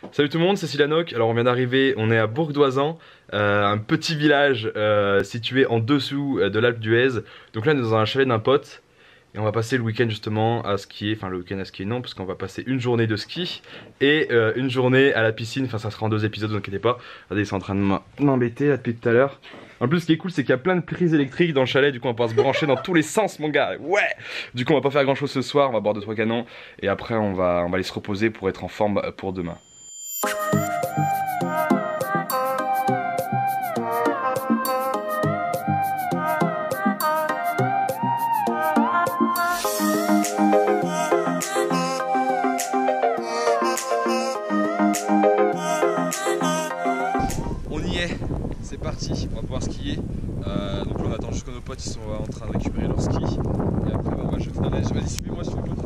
Salut tout le monde, c'est Silanoc. Alors on vient d'arriver, on est à Bourg-d'Oisans, un petit village situé en dessous de l'Alpe d'Huez. Donc là on est dans un chalet d'un pote et on va passer le week-end justement à skier, enfin le week-end à skier non, parce qu'on va passer une journée de ski et une journée à la piscine, enfin ça sera en 2 épisodes, vous inquiétez pas. Regardez, ils sont en train de m'embêter là depuis tout à l'heure. En plus ce qui est cool c'est qu'il y a plein de prises électriques dans le chalet, du coup on va pouvoir se brancher dans tous les sens mon gars, ouais. Du coup on va pas faire grand chose ce soir, on va boire 2-3 canons et après on va aller se reposer pour être en forme pour demain. On y est, c'est parti, on va pouvoir skier. Donc là on attend juste que nos potes ils sont en train de récupérer leur ski. Et après on va jeter la neige. Vas-y, suivez-moi sur le côté.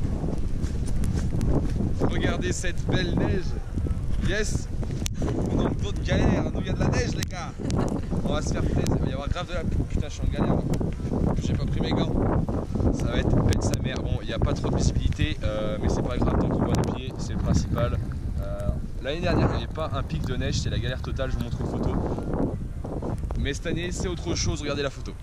Regardez cette belle neige. Yes. On est en dos de galère, nous il y a de la neige les gars. On va se faire plaisir, il va y avoir grave de la pluie. Putain, je suis en galère. J'ai pas pris mes gants. Ça va être pète sa mère. Bon, il n'y a pas trop de visibilité, mais c'est pas grave tant qu'on voit nos pieds, c'est le principal. L'année dernière, il n'y avait pas un pic de neige, c'est la galère totale, je vous montre une photo. Mais cette année, c'est autre chose, regardez la photo.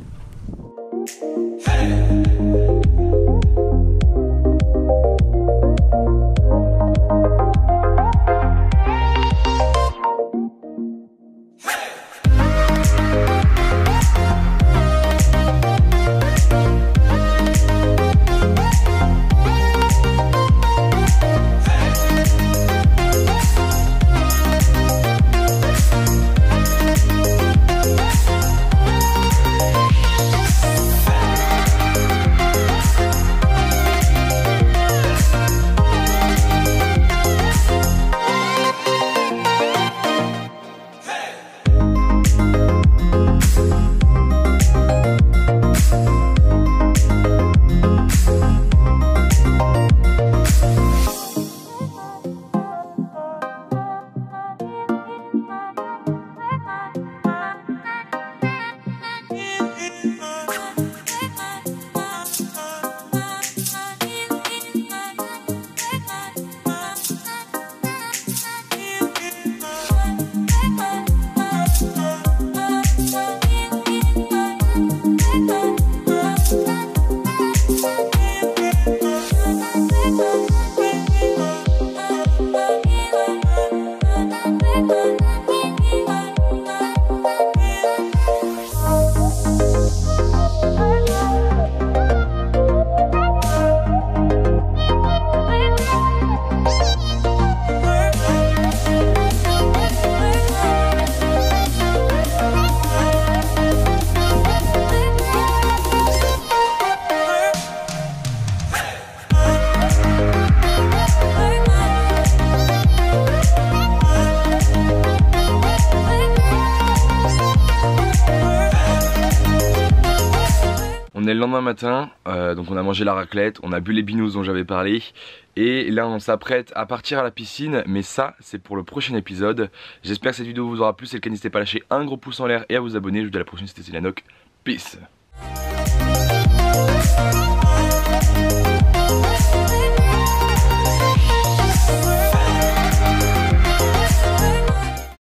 On est le lendemain matin, donc on a mangé la raclette, on a bu les binous dont j'avais parlé. Et là on s'apprête à partir à la piscine, mais ça c'est pour le prochain épisode. J'espère que cette vidéo vous aura plu, c'est le cas, n'hésitez pas à lâcher un gros pouce en l'air et à vous abonner. Je vous dis à la prochaine, c'était Silanoc, peace.